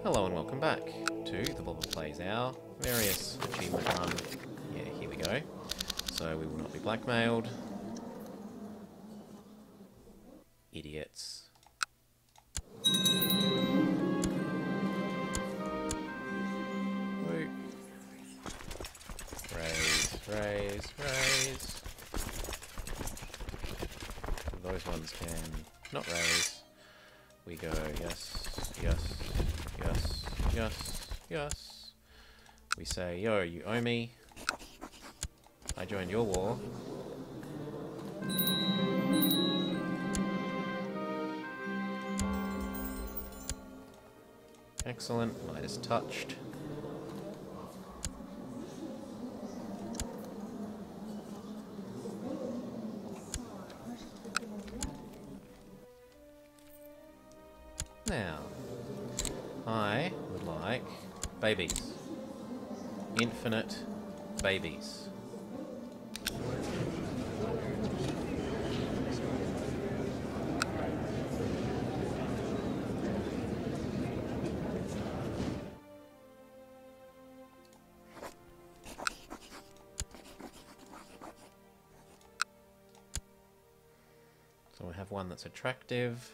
Hello and welcome back to the Bobber Plays Our various achievement run. Yeah, here we go. So we will not be blackmailed. Idiots. Woo. Raise, raise, raise. Those ones can not raise. We go yes, yes, yes, yes, yes. We say, yo, you owe me. I joined your war. Excellent. Midas touched. Now, I would like babies. Infinite babies. So we have one that's attractive.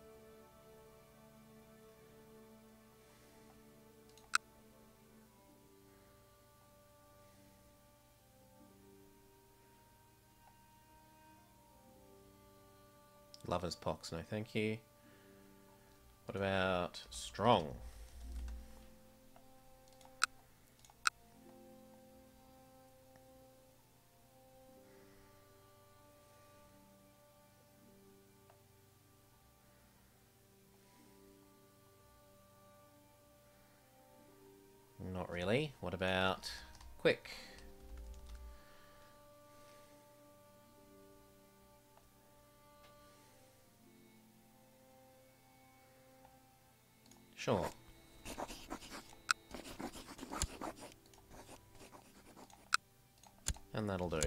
Lover's pox, no thank you. What about strong? Not really. What about quick? Sure. And that'll do.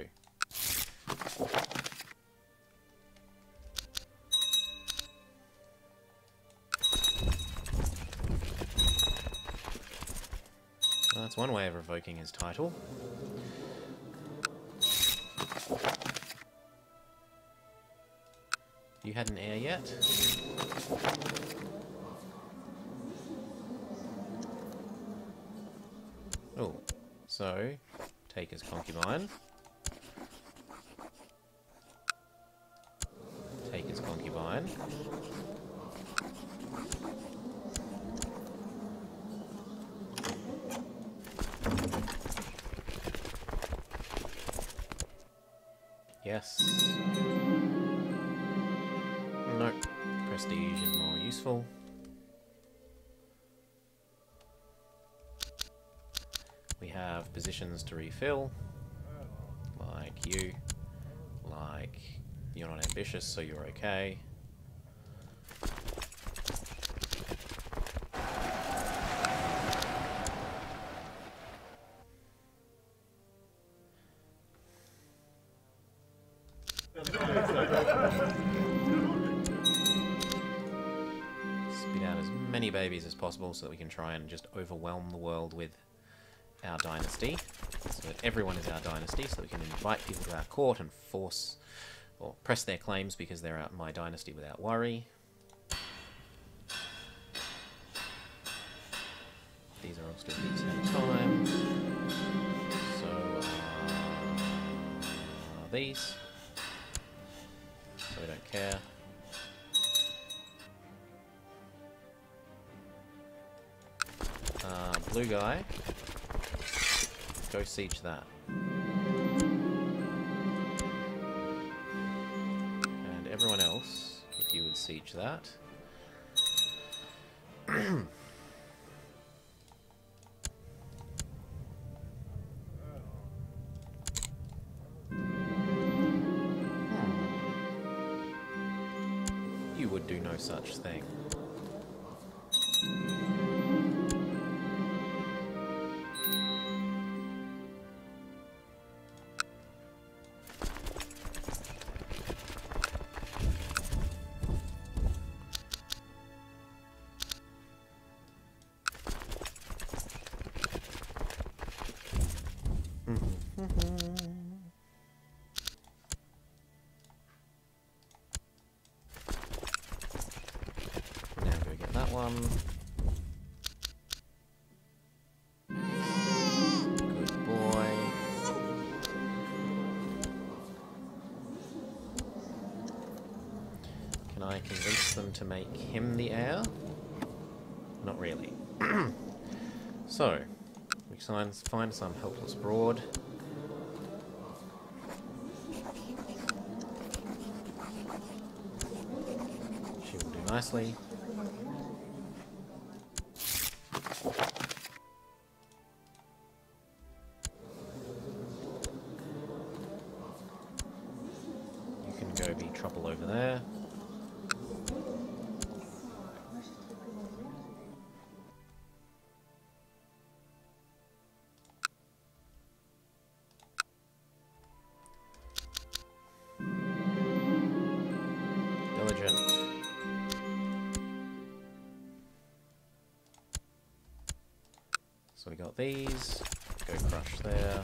Well, that's one way of revoking his title. You had an heir yet? Oh, so take his concubine. Take his concubine. Yes. Nope. Prestige is more useful. We have positions to refill, like you, like you're not ambitious, so you're okay. Spit out as many babies as possible so that we can try and just overwhelm the world with our dynasty, so that everyone is our dynasty, so that we can invite people to our court and force or press their claims because they're out my dynasty without worry. These are all still the same time. So these. So we don't care. Blue guy. Go siege that. And everyone else, if you would siege that. You would do no such thing. one. Good boy. Can I convince them to make him the heir? Not really. So, we find some helpless broad. She will do nicely. You can go be trouble over there. Diligent. So we got these. Go crush there.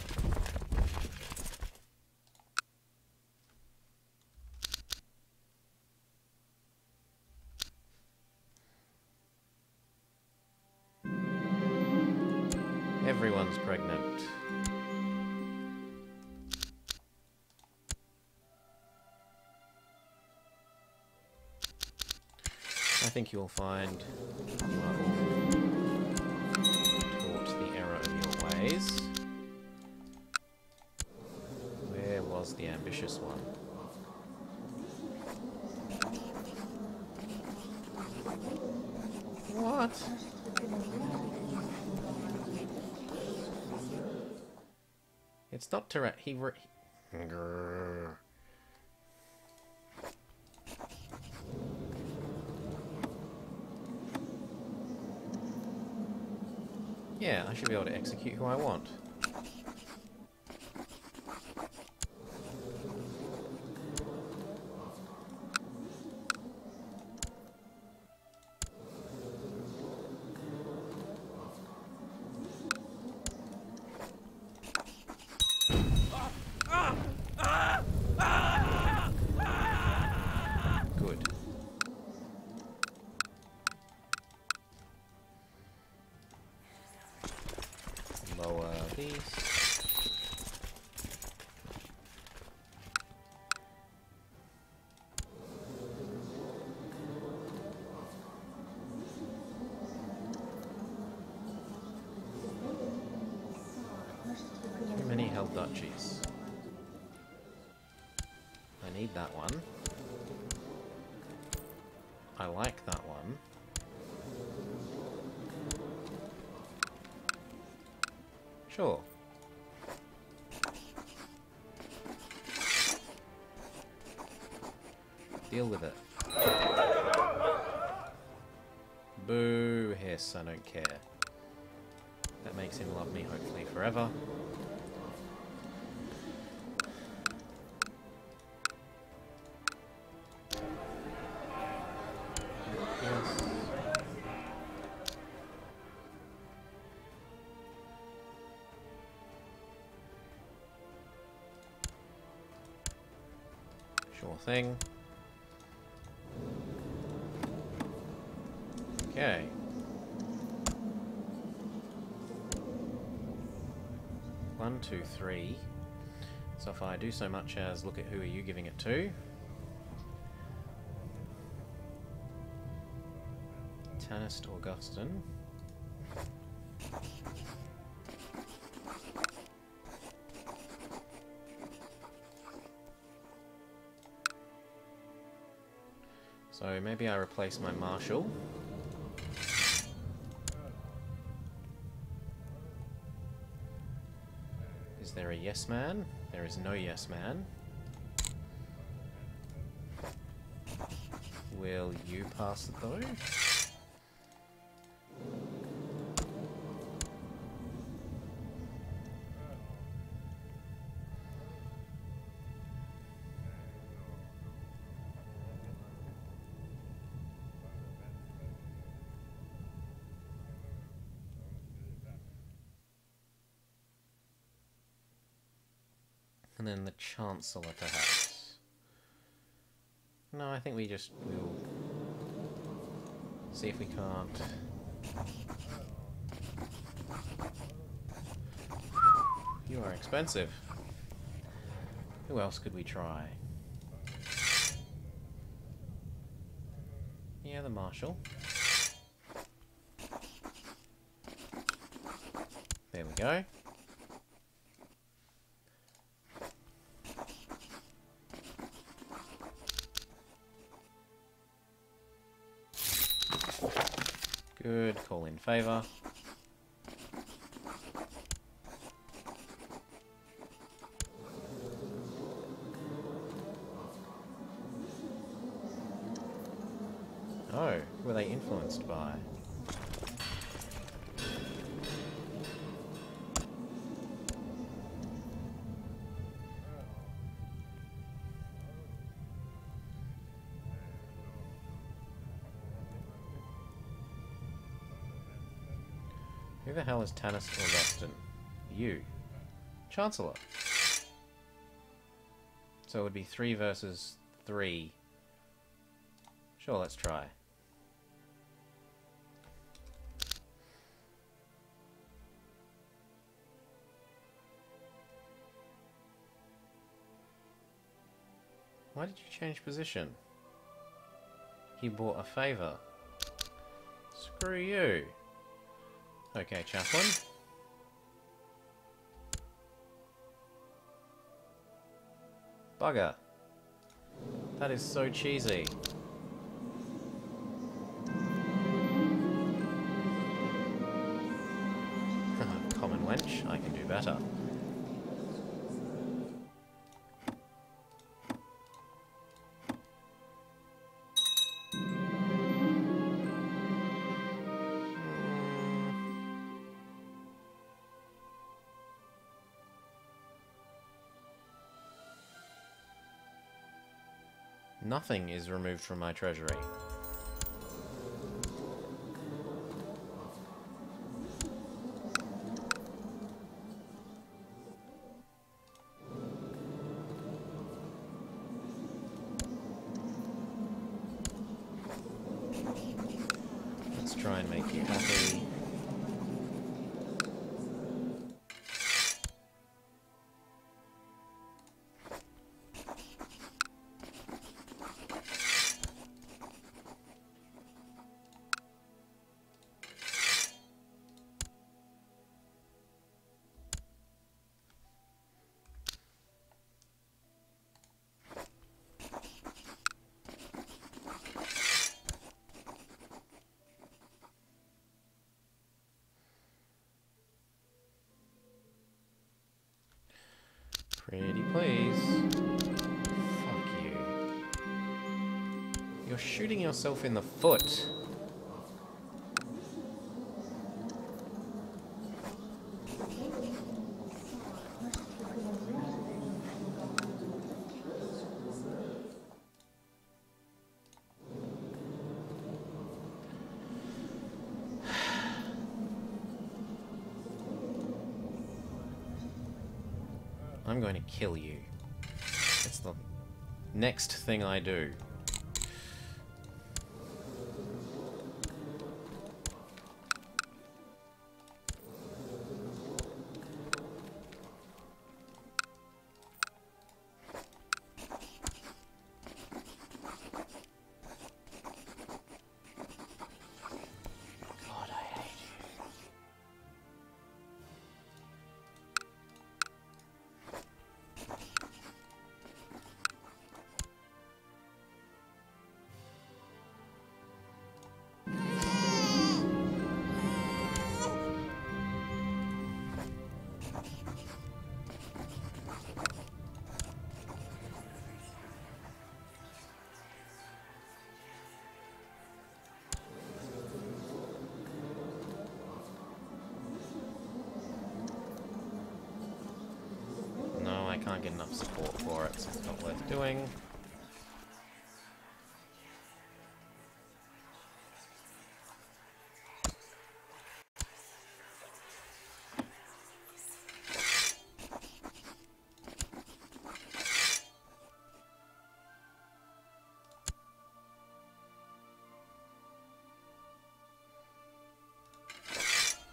Everyone's pregnant. I think you'll find you are all taught the error of your ways. Where was the ambitious one? What? It's not Tourette. Grrr. Yeah, I should be able to execute who I want. Good. Lower these. Too many held duchies. I need that one. I like that one. Sure. Deal with it. Boo, hiss, I don't care. That makes him love me, hopefully, forever. Yes. Sure thing. Okay. One, two, three. So if I do so much as look at who are you giving it to. Tanist Augustin. So maybe I replace my Marshal. Is there a yes man? There is no yes man. Will you pass it though? And then the Chancellor, perhaps. No, I think we'll See if we can't... You are expensive. Who else could we try? Yeah, the Marshal. There we go. Good, call in favour. Oh, who were they influenced by? Who the hell is Tanis or Rustin? You. Chancellor. So it would be 3 versus 3. Sure, let's try. Why did you change position? He bought a favour. Screw you. Okay, Chaplain. Bugger. That is so cheesy. Common wench, I can do better. Nothing is removed from my treasury. Let's try and make you happy. Pretty please. Fuck you. You're shooting yourself in the foot. I'm going to kill you. That's the next thing I do. God, I hate you. I can't get enough support for it, so it's not worth doing.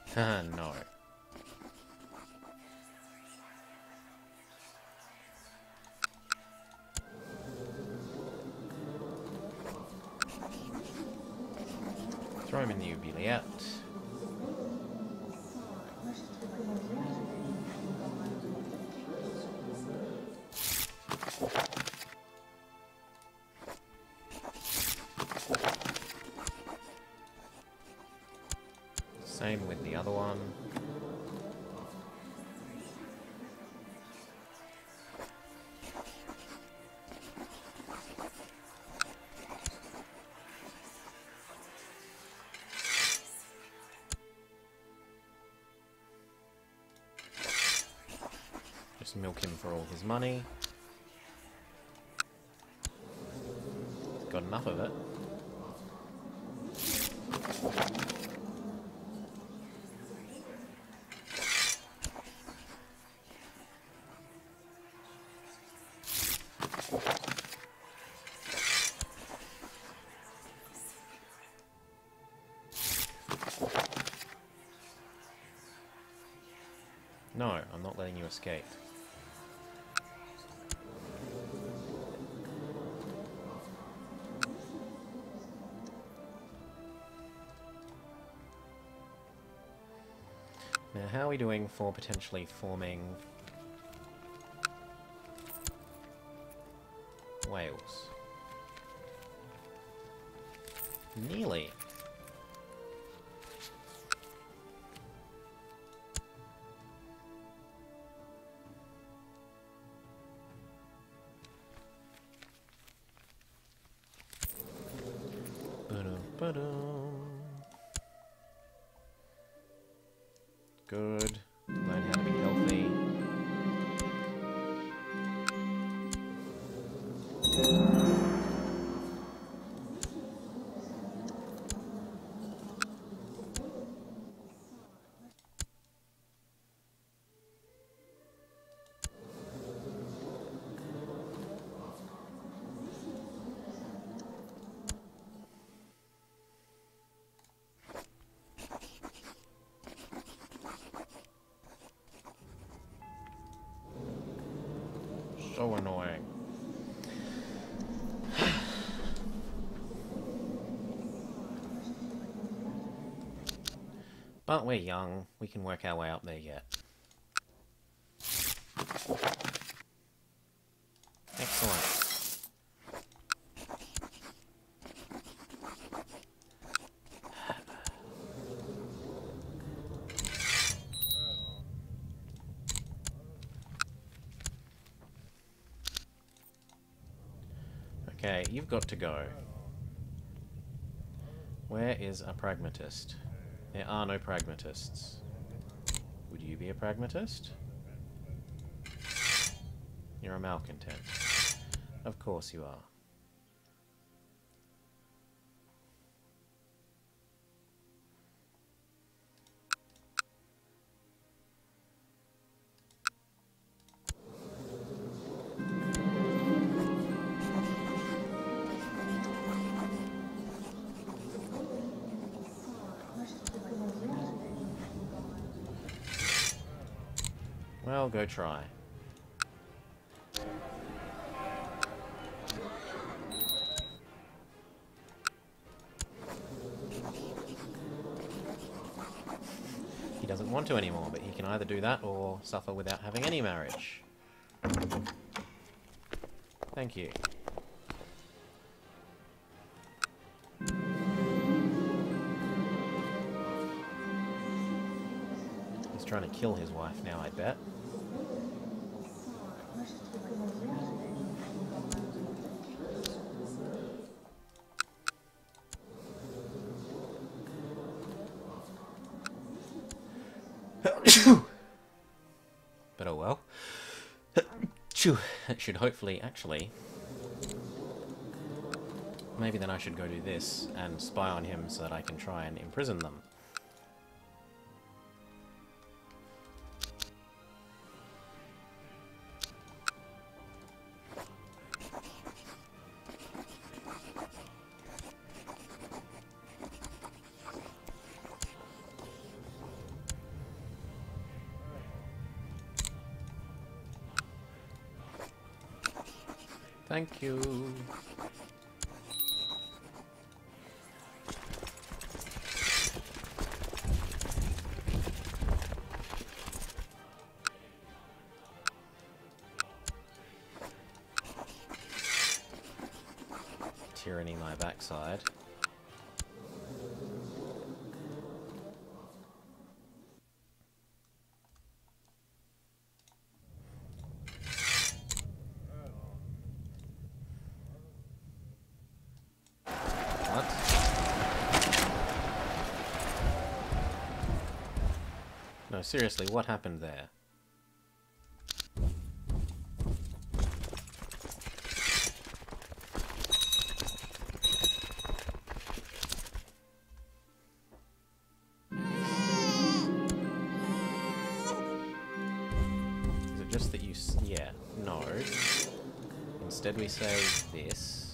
No. Throw him in the oubliette. Same with the other one. Just milk him for all his money. Got enough of it. No, I'm not letting you escape. Now, how are we doing for potentially forming whales? Nearly. Good. Learn how to be healthy. So annoying. But we're young. We can work our way up there yet. Excellent. Okay, you've got to go. Where is a pragmatist? There are no pragmatists. Would you be a pragmatist? You're a malcontent. Of course you are. Well, go try. He doesn't want to anymore, but he can either do that or suffer without having any marriage. Thank you. He's trying to kill his wife now, I bet. But oh well. It should hopefully, actually... Maybe then I should go do this and spy on him so that I can try and imprison them. Thank you. Tyranny my backside. What? No, seriously, what happened there? Just that you... yeah, no. Instead we say this.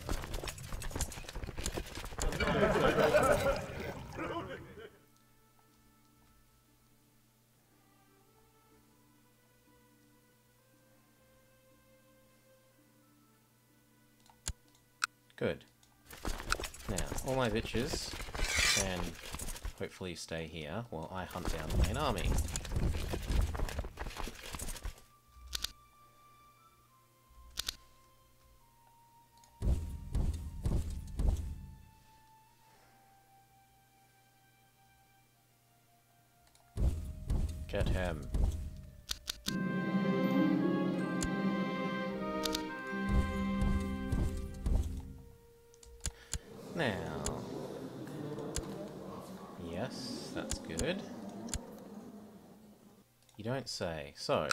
Good. Now, all my bitches can hopefully stay here while I hunt down the main army. Get him. Now. Yes, that's good. You don't say. So.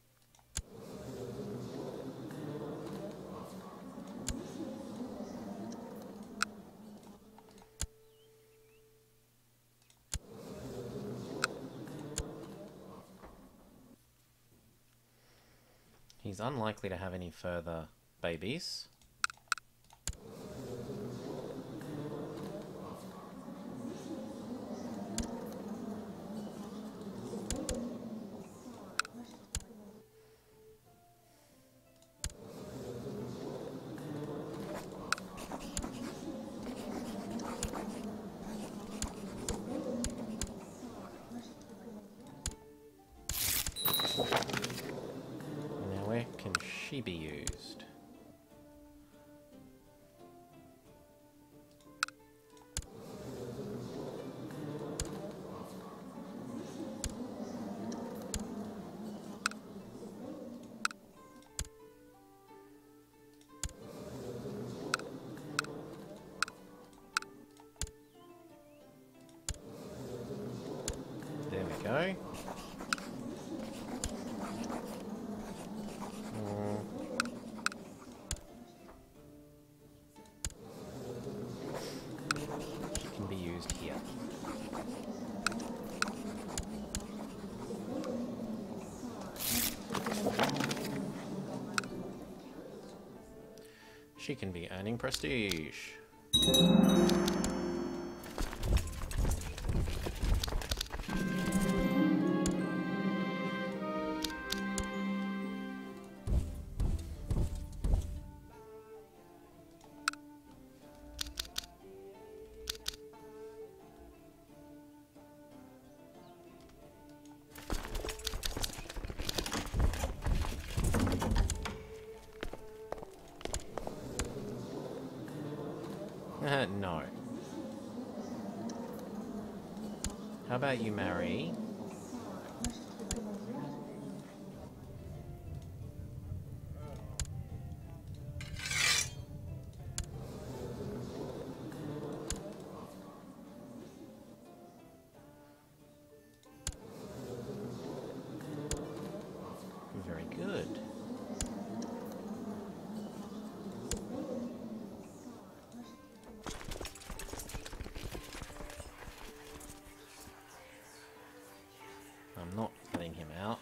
He's unlikely to have any further babies. Can she be used? There we go. Here. She can be earning prestige. No. How about you marry? Very good. I'm not letting him out.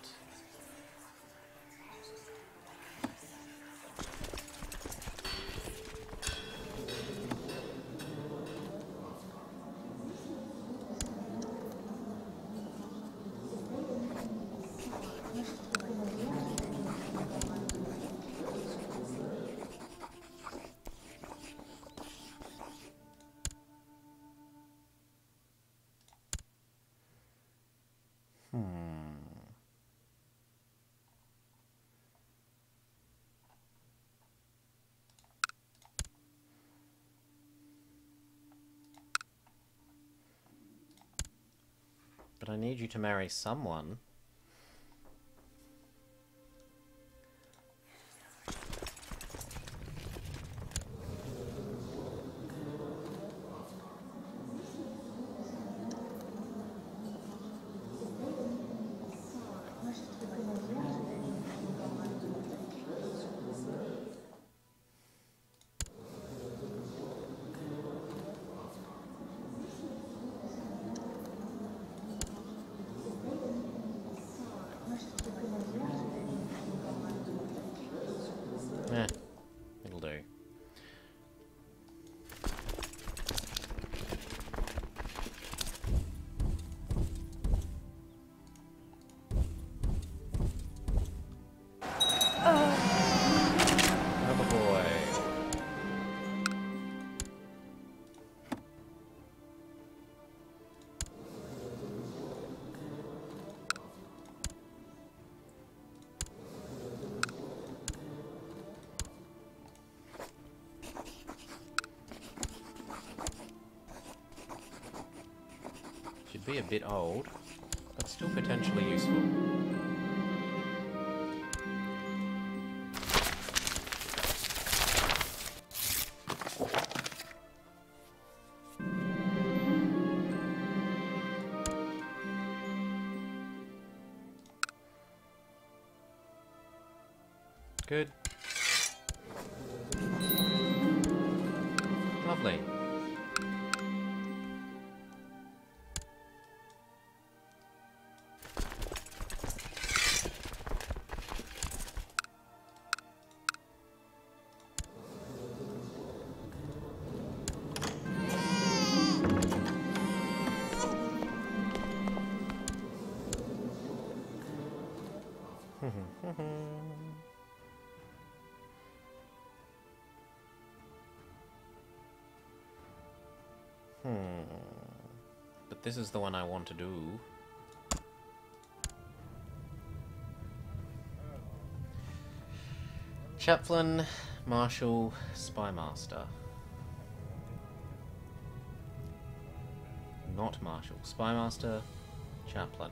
But I need you to marry someone. Eh, it'll do. Oh boy. Should be a bit old, but still potentially useful. Good. Lovely. But this is the one I want to do. Chaplain, Marshal, Spymaster. Not Marshal. Spymaster, Chaplain.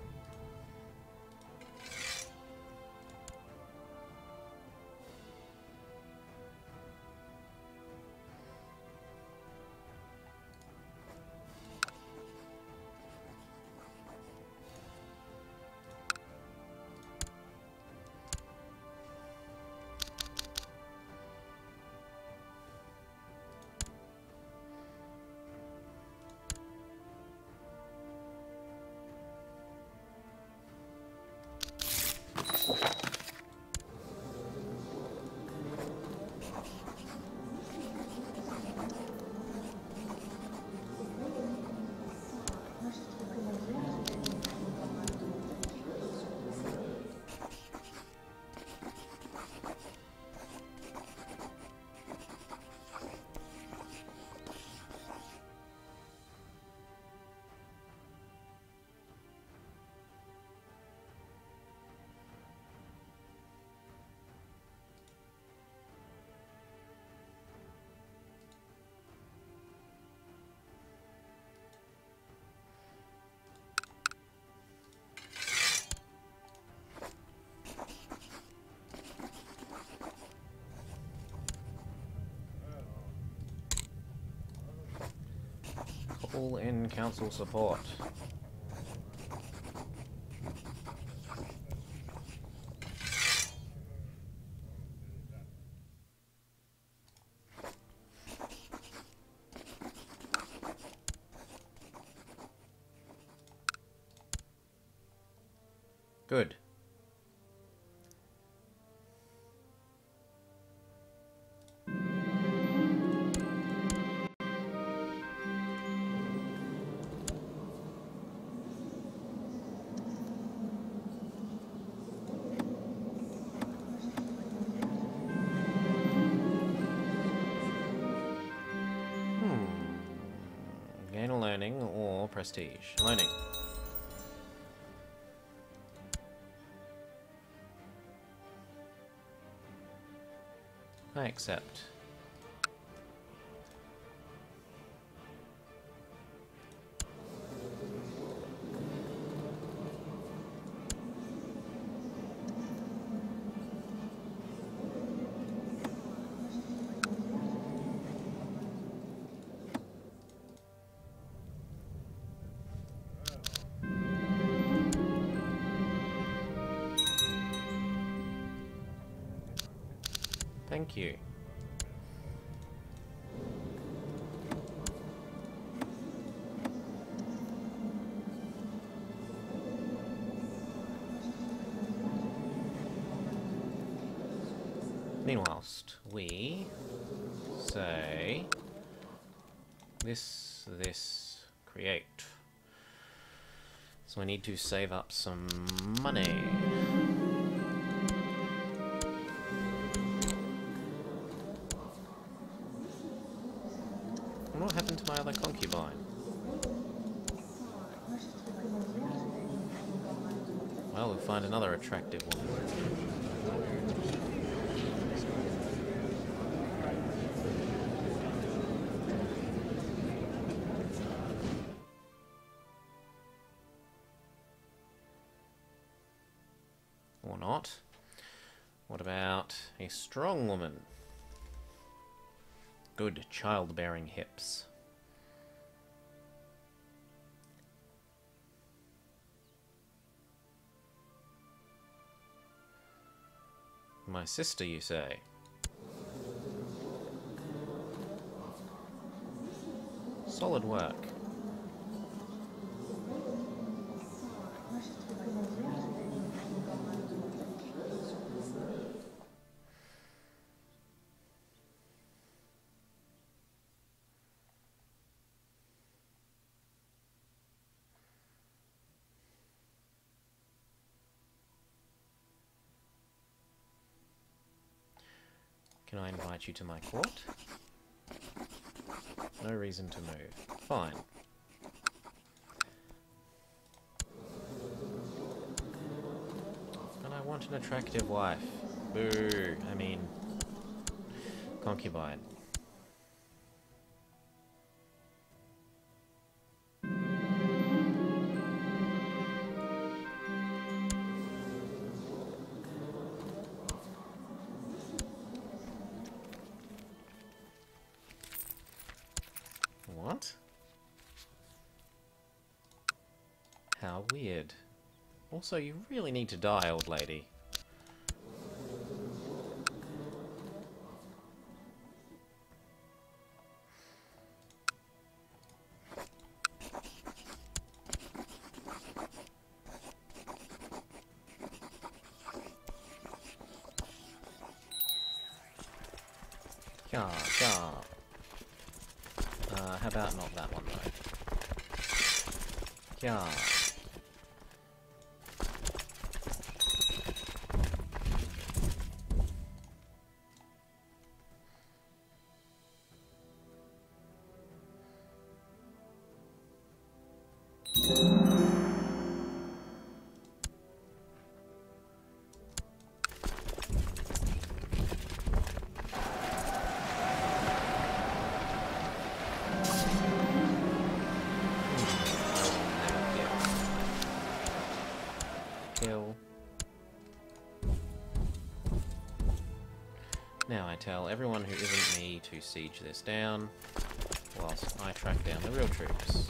Call in council support. Good. Gain a learning or prestige. Learning. I accept. Thank you. Meanwhilest, we say this, create. So I need to save up some money. And what happened to my other concubine? Well, we'll find another attractive woman. Or not. What about a strong woman? Good childbearing hips. My sister, you say? Solid work. Can I invite you to my court? No reason to move. Fine. And I want an attractive wife. Boo. I mean, concubine. What? How weird. Also, you really need to die, old lady. Yeah, yeah. How about not that one, though? Yeah. Now I tell everyone who isn't me to siege this down, whilst I track down the real troops.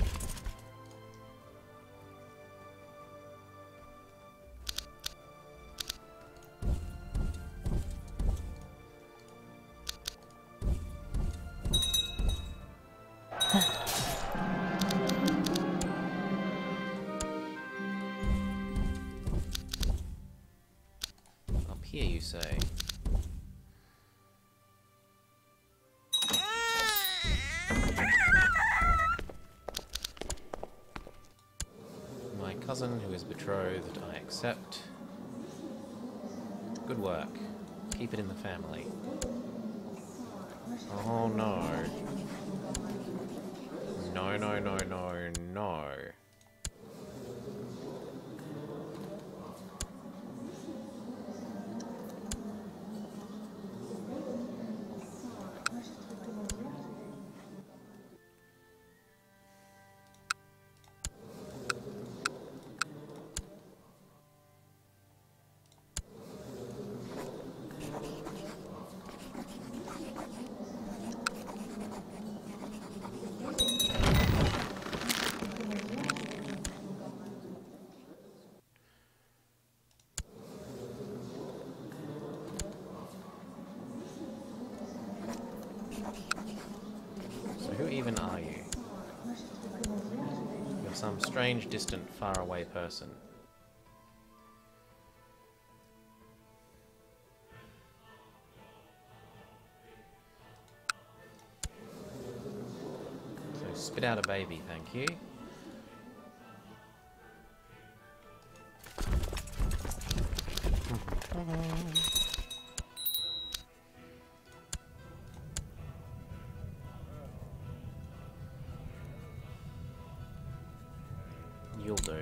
Up here, you say? Cousin who is betrothed, I accept. Good work. Keep it in the family. Oh no. No, no, no, no, no. some strange, distant, faraway person. So spit out a baby, thank you. You'll do.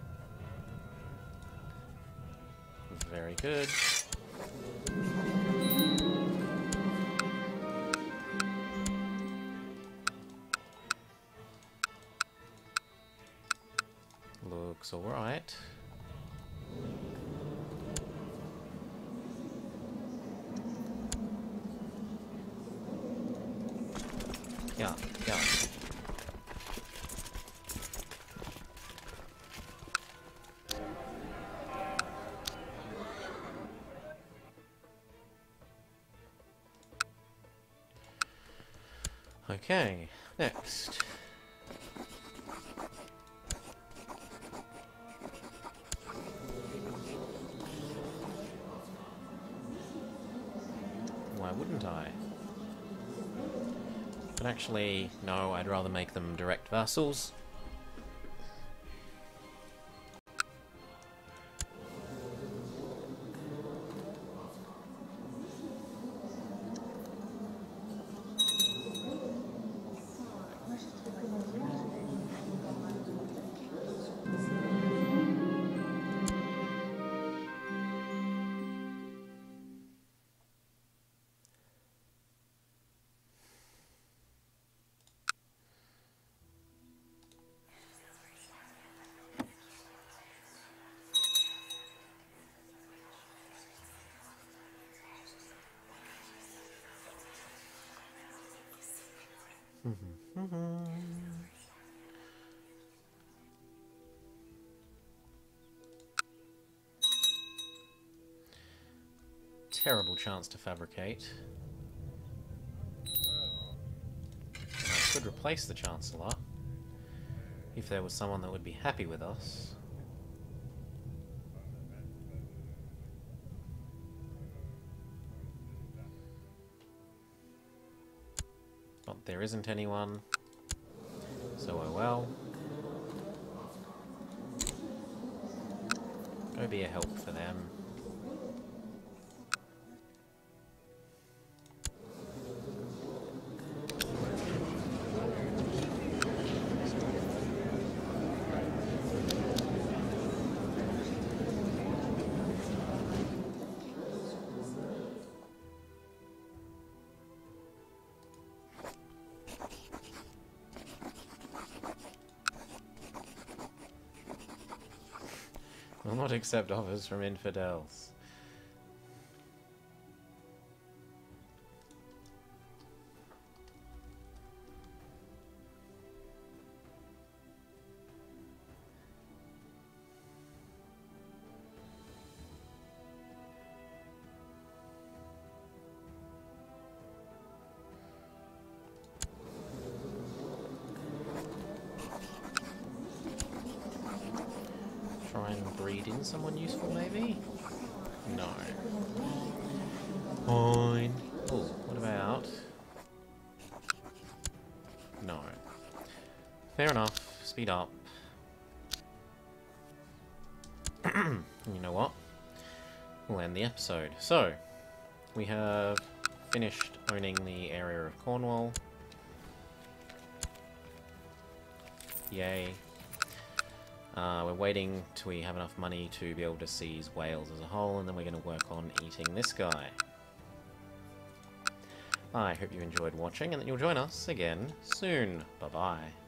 Very good. Looks alright. Yeah, yeah. Okay, next. Why wouldn't I? But actually, no, I'd rather make them direct vassals. Terrible chance to fabricate. I could replace the Chancellor if there was someone that would be happy with us. But there isn't anyone, so oh well. Go be a help for them. Will not accept offers from infidels. Try and breed in someone useful, maybe? No. Fine. Oh, what about... No. Fair enough. Speed up. You know what? We'll end the episode. So, we have finished owning the area of Cornwall. Yay. We're waiting till we have enough money to be able to seize Wales as a whole, and then we're going to work on eating this guy. I hope you enjoyed watching, and that you'll join us again soon. Bye-bye.